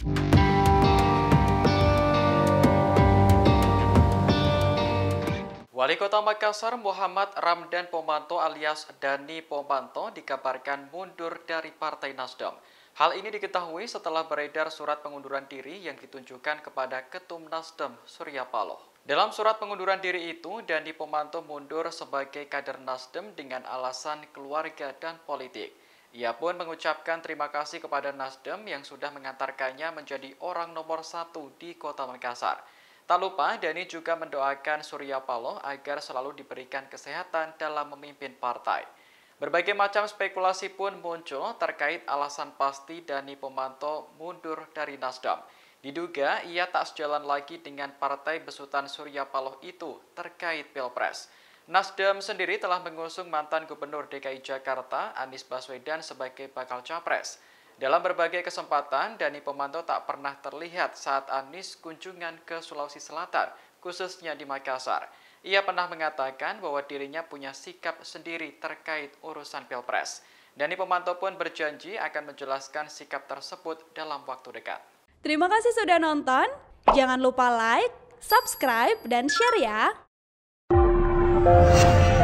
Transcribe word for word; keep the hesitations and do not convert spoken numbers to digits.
Wali Kota Makassar Muhammad Ramdan Pomanto alias Dani Pomanto dikabarkan mundur dari Partai Nasdem. Hal ini diketahui setelah beredar surat pengunduran diri yang ditunjukkan kepada Ketum Nasdem Surya Paloh. Dalam surat pengunduran diri itu, Dani Pomanto mundur sebagai kader Nasdem dengan alasan keluarga dan politik. Ia pun mengucapkan terima kasih kepada Nasdem yang sudah mengantarkannya menjadi orang nomor satu di Kota Makassar. Tak lupa, Dani juga mendoakan Surya Paloh agar selalu diberikan kesehatan dalam memimpin partai. Berbagai macam spekulasi pun muncul terkait alasan pasti Dani Pomanto mundur dari Nasdem. Diduga ia tak sejalan lagi dengan partai besutan Surya Paloh itu terkait Pilpres. Nasdem sendiri telah mengusung mantan Gubernur D K I Jakarta Anies Baswedan sebagai bakal capres. Dalam berbagai kesempatan, Dani Pomanto tak pernah terlihat saat Anies kunjungan ke Sulawesi Selatan, khususnya di Makassar. Ia pernah mengatakan bahwa dirinya punya sikap sendiri terkait urusan Pilpres. Dani Pomanto pun berjanji akan menjelaskan sikap tersebut dalam waktu dekat. Terima kasih sudah nonton. Jangan lupa like, subscribe, dan share ya.